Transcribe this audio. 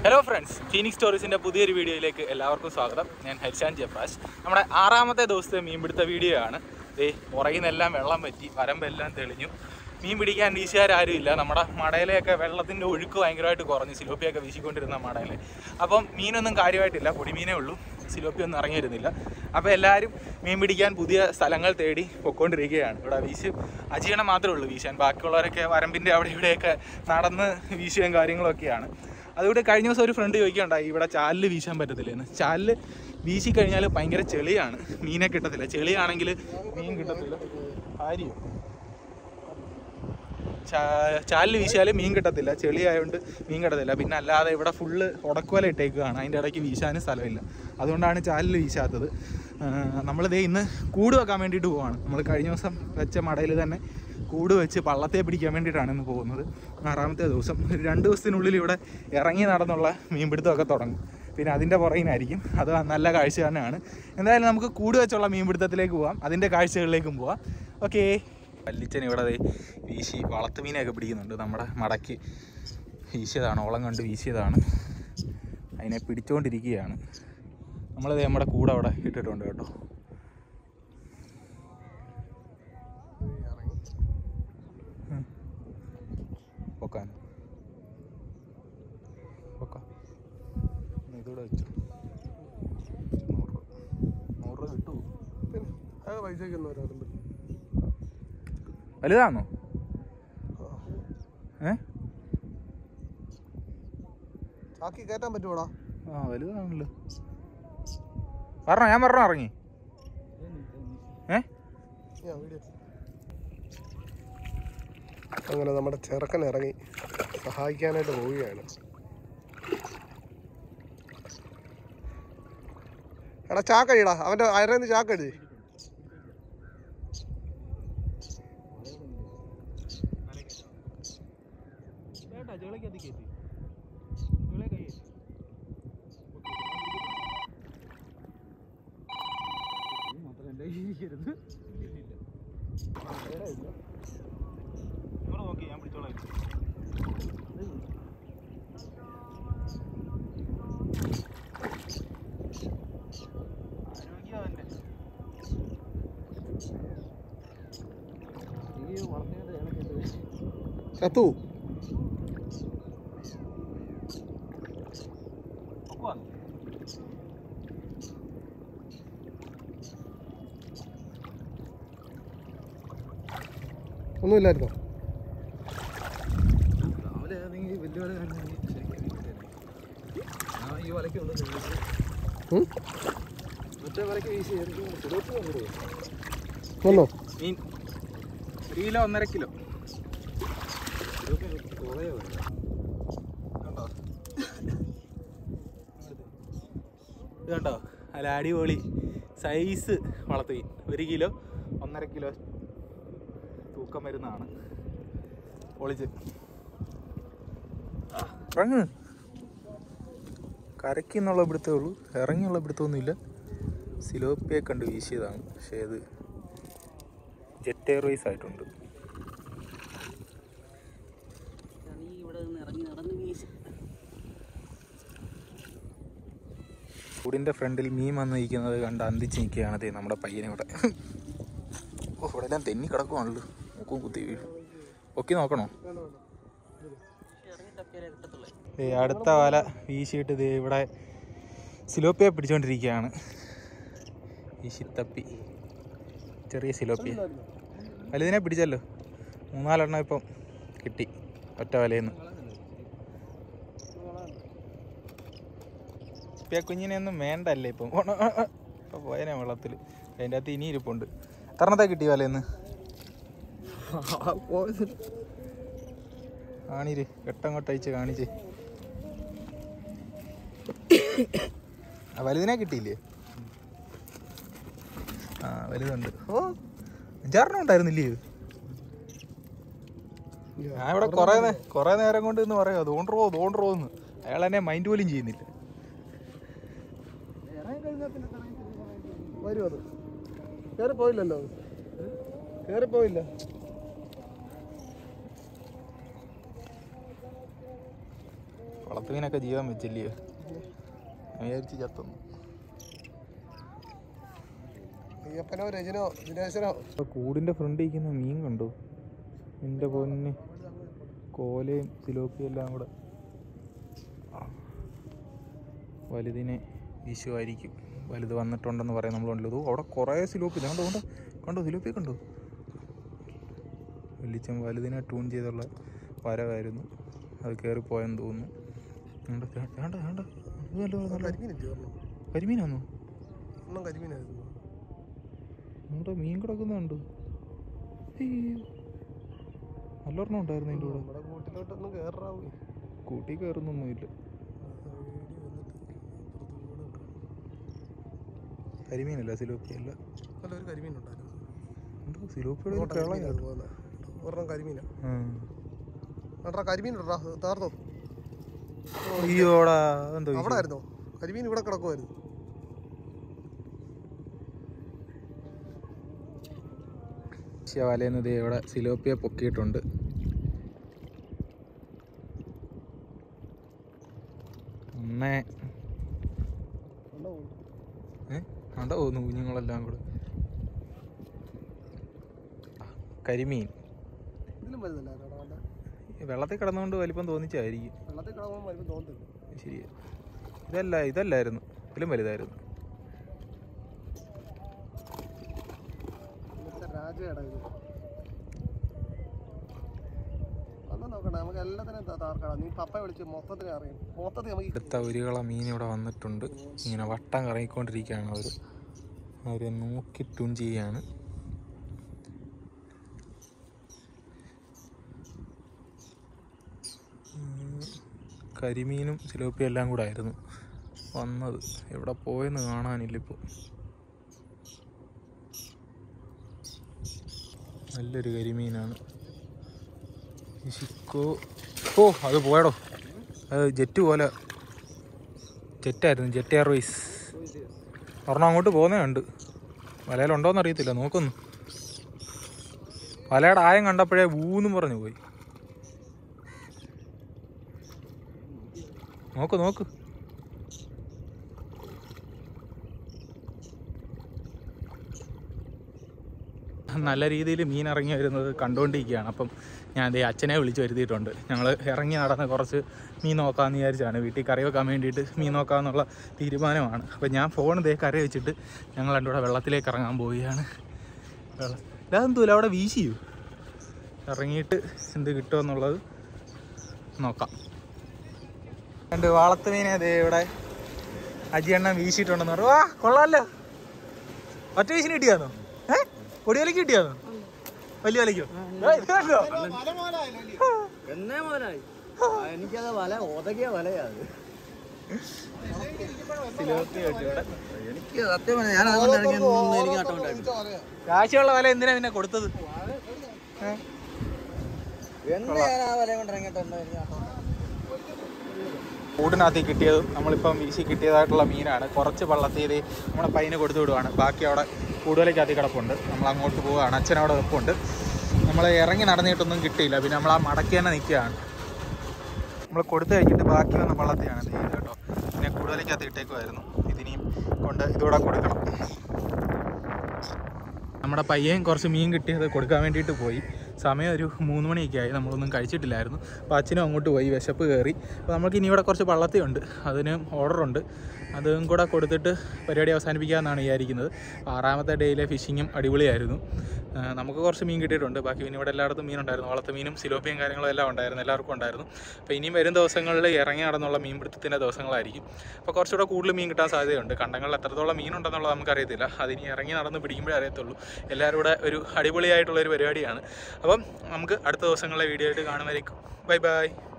Hello friends, Phoenix സ്റ്റോറീസിൻ്റെ പുതിയൊരു വീഡിയോയിലേക്ക് എല്ലാവർക്കും സ്വാഗതം. ഞാൻ ഹരിശാൻ ജയപ്രാജ്. നമ്മുടെ 6ാമത്തെ ദിവസത്തെ മീൻപിടുത്ത വീഡിയോ ആണ്. പുറകിൽ നിന്നെല്ലാം വെള്ളം പറ്റി, വരമ്പെല്ലാം തെളിഞ്ഞു. മീൻ പിടിക്കാൻ വീശുകാരും ഇല്ല. നമ്മുടെ മടയിലെയൊക്കെ വെള്ളത്തിൻ്റെ ഒഴുക്ക് ഭയങ്കരമായിട്ട് കുറഞ്ഞു. സിലോപ്പിയൊക്കെ വീശിക്കൊണ്ടിരുന്ന മടയിൽ അപ്പം മീനൊന്നും കാര്യമായിട്ടില്ല, പൊടിമീനേ ഉള്ളൂ. സിലോപ്പിയൊന്നും ഇറങ്ങി വരുന്നില്ല. അപ്പോൾ എല്ലാവരും മീൻ പിടിക്കാൻ പുതിയ സ്ഥലങ്ങൾ തേടി പൊയ്ക്കൊണ്ടിരിക്കുകയാണ്. ഇവിടെ അജീണം മാത്രമേ ഉള്ളൂ വീശാൻ. ബാക്കിയുള്ളവരൊക്കെ വരമ്പിൻ്റെ അവിടെ ഇവിടെയൊക്കെ നടന്ന് വീശുകയും കാര്യങ്ങളൊക്കെയാണ്. അതുകൊണ്ട് കഴിഞ്ഞ ദിവസം ഒരു ഫ്രണ്ട് ചോദിക്കുകയുണ്ടായി, ഇവിടെ ചാലിൽ വീശാൻ പറ്റത്തില്ലെന്ന്. ചാലിൽ വീശിക്കഴിഞ്ഞാൽ ഭയങ്കര ചെളിയാണ്, മീനെ കിട്ടത്തില്ല. ചെളിയാണെങ്കിൽ മീൻ കിട്ടത്തില്ല. ആര്യോ ചാലിൽ വീശിയാൽ മീൻ കിട്ടത്തില്ല, ചെളി ആയതുകൊണ്ട് മീൻ കിട്ടത്തില്ല. പിന്നെ അല്ലാതെ ഇവിടെ ഫുള്ള് ഉടക്കുവല ഇട്ടേക്കുകയാണ്, അതിൻ്റെ ഇടയ്ക്ക് വീശാനും സ്ഥലമില്ല. അതുകൊണ്ടാണ് ചാലിൽ വീശാത്തത്. നമ്മളിതേ ഇന്ന് കൂട് വെക്കാൻ വേണ്ടിയിട്ട് പോവാണ്. നമ്മൾ കഴിഞ്ഞ ദിവസം വെച്ച മടയിൽ തന്നെ കൂട് വെച്ച് പള്ളത്തെ പിടിക്കാൻ വേണ്ടിയിട്ടാണ് ഇന്ന് പോകുന്നത്. 6ാമത്തെ ദിവസം. ഒരു 2 ദിവസത്തിനുള്ളിൽ ഇവിടെ ഇറങ്ങി നടന്നുള്ള മീൻപിടുത്തമൊക്കെ തുടങ്ങും. പിന്നെ അതിൻ്റെ പുറകിനായിരിക്കും. അത് നല്ല കാഴ്ച തന്നെയാണ്. എന്തായാലും നമുക്ക് കൂട് വെച്ചുള്ള മീൻപിടുത്തത്തിലേക്ക് പോകാം, അതിൻ്റെ കാഴ്ചകളിലേക്കും പോവാം. ഓക്കേ. വല്ലിച്ചൻ ഇവിടെ വീശി വളർത്തു മീനെയൊക്കെ പിടിക്കുന്നുണ്ട്. നമ്മുടെ മടക്കി വീശിയതാണ്, ഓളം കണ്ട് വീശിയതാണ്. അതിനെ പിടിച്ചുകൊണ്ടിരിക്കുകയാണ്. നമ്മളത് നമ്മുടെ കൂടെ അവിടെ ഇട്ടിട്ടുണ്ട് കേട്ടോ. പൊക്കാൻ ഇതൂടെ വെച്ചു. 100 രൂപ കിട്ടുമോ? വലുതാണോ? ചാക്കി കയറ്റാൻ പറ്റുമോടാ? ആ, വലുതാണല്ലോ. ഞാൻ പറഞ്ഞോ ഇറങ്ങി. അങ്ങനെ നമ്മുടെ ചെറുക്കൻ ഇറങ്ങി സഹായിക്കാനായിട്ട് പോവുകയാണ്. എടാ ചാക്കടിടാ, അവൻ്റെ അയറേന്ന് ചാക്കടി. ചത്തു. ഒന്നുമില്ലായിരുന്നോ? വന്നോ മീൻ? 1 കിലോ 1.5 കിലോ. ഇത് കണ്ടോ, അല്ല അടിപൊളി സൈസ് വളർത്തു മീൻ. 1 കിലോ 1.5 കിലോ തൂക്കം വരുന്നതാണ്. പൊളിച്ച് ഇറങ്ങ്. കരയ്ക്ക് എന്നുള്ള പിടുത്തേ ഉള്ളൂ, ഇറങ്ങിയുള്ള പിടുത്തമൊന്നുമില്ല. സിലോപ്പിയെ കണ്ട് വീശിയതാണ്, പക്ഷേ അത് ജെറ്റ് എയർവേസ് ആയിട്ടുണ്ട്. കൂടിൻ്റെ ഫ്രണ്ടിൽ മീൻ വന്ന് നിൽക്കുന്നത് കണ്ട് അന്തിച്ച് നിൽക്കുകയാണ് നമ്മുടെ പയ്യനെ ഇവിടെ. ഇവിടെ എല്ലാം തെന്നി കിടക്കുവാണല്ലോ, മൂക്കും കുത്തി വീഴും. പൊക്കി നോക്കണോ? അടുത്ത വല വീശിയിട്ട് ഇവിടെ സിലോപ്പിയെ പിടിച്ചുകൊണ്ടിരിക്കുകയാണ്. വീശിത്തപ്പി ചെറിയ സിലോപ്പിയ. വലുതിനെ പിടിച്ചല്ലോ, 3-4 എണ്ണം ഇപ്പം കിട്ടി ഒറ്റ വലയിന്ന്. കുഞ്ഞിനെ ഒന്നും വേണ്ടല്ലേ ഇപ്പം. ഇപ്പം പോയനെ വെള്ളത്തിൽ. അതിൻ്റെ അകത്ത് ഇനി ഇരിപ്പുണ്ട്. എത്രണ്ണത്തെ കിട്ടി വലയിന്ന്? കാണിര്, കെട്ടങ്ങോട്ട് അയച്ച് കാണിച്ച്. വലുതിനെ കിട്ടിയില്ലേ? ആ, വലുതുണ്ട്. 5-6 ഉണ്ടായിരുന്നില്ലേ? ഞാൻ ഇവിടെ കുറേ നേരം കൊണ്ട് എന്ന് പറയാം തോണ്ടറോന്ന്. അയാൾ എന്നെ മൈൻഡ് പോലും ചെയ്യുന്നില്ല. വരും, അത് കയറി പോയില്ലല്ലോ, കയറി പോയില്ല. വളർത്തുമീനൊക്കെ ജീവൻ വെച്ചില്ലയോ? ഞാൻ വിചാരിച്ച് ചത്തൊന്നു. കൂടിൻ്റെ ഫ്രണ്ട് ഇരിക്കുന്ന മീൻ കണ്ടോ? എൻ്റെ പൊന്ന്, കോലയും സിലോപ്പിയും എല്ലാം കൂടെ വലുതിനെ വീശുമായിരിക്കും. വലുത് വന്നിട്ടുണ്ടെന്ന് പറയാം നമ്മളുണ്ടല്ലോ. അവിടെ കുറേ സിലോപ്പി കണ്ടോ കണ്ടോ കണ്ടോ സിലോപ്പിയെ കണ്ടോ? വലിച്ചം വലുതിനെ ട്യൂൺ ചെയ്തുള്ള വരവായിരുന്നു, അത് കയറിപ്പോയെന്ന് തോന്നുന്നു. കരിമീനാണോ? നമ്മുടെ മീൻ കിടക്കുന്നുണ്ട്. നല്ലൊരെണ്ണം ഉണ്ടായിരുന്നു അതിൻ്റെ കൂടെ. കൂട്ടി കയറുന്നൊന്നുമില്ല. കരിമീനല്ല, സിലോപ്പിയല്ല. നല്ലൊരു കരിമീൻ ഉണ്ടായിരുന്നു. സിലോപ്പിയുടെ കരിമീൻ താർന്നോ? അയ്യോടാ, എന്തോ അവിടെ ആയിരുന്നോ കരിമീൻ? ഇവിടെ കിടക്കുമായിരുന്നു. വലയുന്നത് ഇവിടെ സിലോപ്പിയെ പൊക്കിയിട്ടുണ്ട്. ഒന്നേ കണ്ട പോകുന്നു കുഞ്ഞുങ്ങളെല്ലാം കൂടെ. കരിമീൻ വെള്ളത്തിൽ കിടന്നുകൊണ്ട് വലിപ്പം തോന്നിച്ചായിരിക്കും. ശരിയാ, ഇതല്ലായിരുന്നു, ഇതിലും വലുതായിരുന്നു. അടുത്ത ഒരുകള മീൻ ഇവിടെ വന്നിട്ടുണ്ട്. ഇങ്ങനെ വട്ടം കറങ്ങിക്കൊണ്ടിരിക്കുകയാണ്. അവര് നോക്കി ട്യൂൺ ചെയ്യാണ്. കരിമീനും സിലോപ്പിയും എല്ലാം കൂടെ ആയിരുന്നു വന്നത്. എവിടെ പോയെന്ന് കാണാനില്ല ഇപ്പോൾ. നല്ലൊരു കരിമീനാണ്. ശിക്കോ, ഓ അത് പോയടോ, അത് ജെറ്റ് പോലെ, ജെറ്റായിരുന്നു, ജെറ്റ് എയർവേസ്. ഒരെണ്ണം അങ്ങോട്ട് പോകുന്നേ ഉണ്ട്. വലയിലുണ്ടോയെന്ന് അറിയത്തില്ല, നോക്കുന്നു. വലയുടെ ആയം കണ്ടപ്പോഴേ ഊന്നും പറഞ്ഞു പോയി. നോക്ക് നോക്ക്. നല്ല രീതിയിൽ മീൻ ഇറങ്ങി വരുന്നത് കണ്ടുകൊണ്ടിരിക്കുകയാണ്. അപ്പം ഞാൻ ദേ അച്ഛനെ വിളിച്ച് വരുത്തിയിട്ടുണ്ട്. ഞങ്ങൾ ഇറങ്ങി നടന്ന് കുറച്ച് മീൻ നോക്കാമെന്ന് വിചാരിച്ചാണ്. വീട്ടിൽ കറി വെക്കാൻ വേണ്ടിയിട്ട് മീൻ നോക്കാമെന്നുള്ള തീരുമാനമാണ്. അപ്പം ഞാൻ ഫോൺ ദേ കറി വെച്ചിട്ട് ഞങ്ങൾ രണ്ടും കൂടെ വെള്ളത്തിലേക്ക് ഇറങ്ങാൻ പോവുകയാണ്. അതെന്തൂല അവിടെ വീശിയോ? ഇറങ്ങിയിട്ട് എന്ത് കിട്ടുമെന്നുള്ളത് നോക്കാം. രണ്ട് വളർത്ത് മീനെ അതേ ഇവിടെ അജിയെണ്ണം വീശിയിട്ടുണ്ടെന്ന് പറഞ്ഞു. വാ, കൊള്ളാമല്ലോ. ഒറ്റ വീശിന് കിട്ടിയാന്നോ? പൊടി വലയ്ക്ക് കിട്ടിയാന്നോ? വലിയ വലയ്ക്കോ? കാശുള്ള വല എന്തിനാ പിന്നെ കൊടുത്തത്? കൂടിനകത്ത് കിട്ടിയത് നമ്മളിപ്പം വീശി കിട്ടിയതായിട്ടുള്ള മീനാണ്. കുറച്ച് വള്ളത്തിൽ നമ്മുടെ പയ്യന് കൊടുത്തു വിടുവാണ്. ബാക്കി അവിടെ കൂടുതലേക്കകത്ത് കിടപ്പുണ്ട്. നമ്മൾ അങ്ങോട്ട് പോവുകയാണ്. അച്ഛനവിടെ വെപ്പുണ്ട്. നമ്മൾ ഇറങ്ങി നടന്നിട്ടൊന്നും കിട്ടിയില്ല. പിന്നെ നമ്മൾ ആ മടക്കി തന്നെ നിൽക്കുകയാണ്. നമ്മൾ കൊടുത്തു കഴിഞ്ഞിട്ട് ബാക്കി വന്ന വള്ളത്തെയാണ് ഇത് കേട്ടോ. പിന്നെ കൂടുതലേക്കകത്ത് ഇട്ടേക്കുമായിരുന്നു. ഇതിനെയും കൊണ്ട് ഇതുകൂടെ കൊടുക്കണം. നമ്മുടെ പയ്യൻ കുറച്ച് മീൻ കിട്ടിയത് കൊടുക്കാൻ വേണ്ടിയിട്ട് പോയി. സമയം ഒരു 3 മണിയൊക്കെ ആയി. നമ്മളൊന്നും കഴിച്ചിട്ടില്ലായിരുന്നു. അപ്പോൾ അച്ഛനും അങ്ങോട്ട് പോയി, വിശപ്പ് കയറി. അപ്പോൾ നമുക്ക് ഇനി ഇവിടെ കുറച്ച് വള്ളത്തിയുണ്ട്, അതിന് ഓർഡറുണ്ട്. അതും കൂടെ കൊടുത്തിട്ട് പരിപാടി അവസാനിപ്പിക്കാമെന്നാണ് വിചാരിക്കുന്നത്. 6ാമത്തെ ഡേയിലെ ഫിഷിങ്ങും അടിപൊളിയായിരുന്നു. നമുക്ക് കുറച്ച് മീൻ കിട്ടിയിട്ടുണ്ട്. ബാക്കി പിന്നെ ഇവിടെ എല്ലായിടത്തും മീനുണ്ടായിരുന്നു. വളർത്ത് മീനും സിലോപ്പിയും കാര്യങ്ങളും എല്ലാം ഉണ്ടായിരുന്നു, എല്ലാവർക്കും ഉണ്ടായിരുന്നു. അപ്പോൾ ഇനിയും വരും ദിവസങ്ങളിൽ ഇറങ്ങി നടന്നുള്ള മീൻ പിടുത്തത്തിൻ്റെ ദിവസങ്ങളായിരിക്കും. അപ്പോൾ കുറച്ചുകൂടെ കൂടുതൽ മീൻ കിട്ടാൻ സാധ്യതയുണ്ട്. കണ്ടങ്ങളിൽ എത്രത്തോളം മീനുണ്ടെന്നുള്ളത് നമുക്കറിയത്തില്ല. അതിനി ഇറങ്ങി നടന്ന് പിടിക്കുമ്പോഴേ അറിയത്തുള്ളൂ. എല്ലാവരും കൂടെ ഒരു അടിപൊളിയായിട്ടുള്ളൊരു പരിപാടിയാണ്. അപ്പം നമുക്ക് അടുത്ത ദിവസങ്ങളിലെ വീഡിയോ ആയിട്ട് കാണുമായിരിക്കും. Bye by.